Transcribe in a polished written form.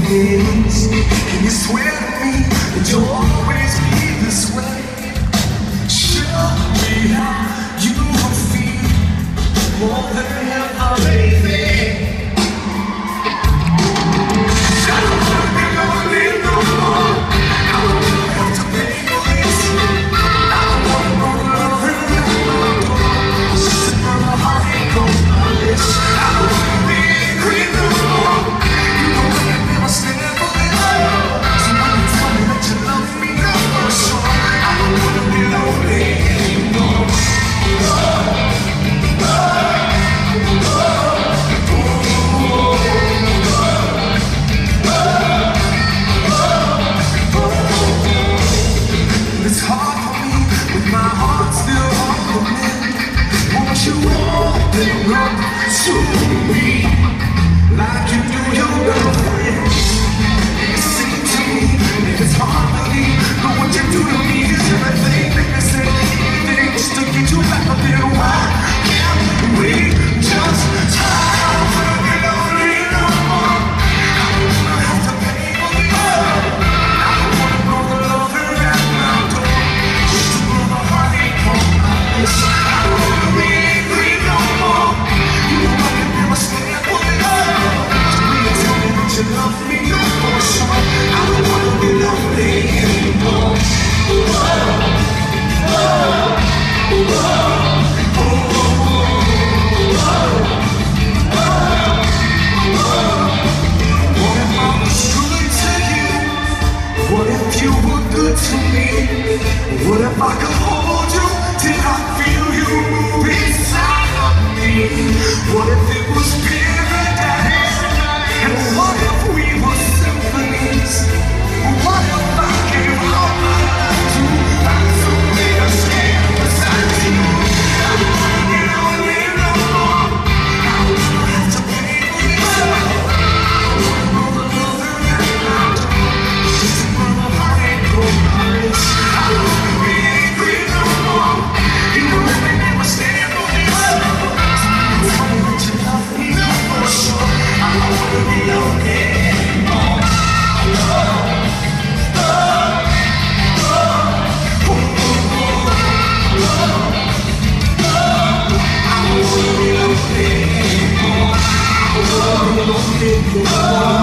is. Can you swear to me that you'll always be this way? Show me how you feel more than ever, baby. I don't wanna be lonely no more. I don't wanna have to pay for this. I don't wanna know the love in my door. Sitting on a heartache on my list. I don't wanna be angry no more. You know I can never stand for this. So when you tell me that you love me, no more sure. I don't wanna be lonely anymore. It's hard for me with my heart still on the mend. Won't you open up to me like you do your girlfriend? It seems to me that it's hard to believe, but what you do to me is everything. Make me say anything just to get you back a little while. Can't we just try? I don't wanna be lonely no more. I don't wanna have to pay for this. I don't wanna know the love around my door. Just another heartache on my list. I don't wanna be angry no more. You know I can never stand for this. So when you tell me that you love me, no more sure. I don't wanna be lonely anymore. What if I was good to you? What if you were good to me? What if I could hold you till I feel you move inside of me? What if it was paradise? And what if we were symphonies? What if I gave all my life to find some way to stand beside you? I don't wanna be lonely no more. I don't wanna have to pay for this. I don't wanna know the love around my door. Just another heartache on my list. I don't wanna be angry no more. You know I can never stand for this. So tell me that you love me, no for sure. I don't wanna be lonely anymore. I don't wanna be lonely anymore.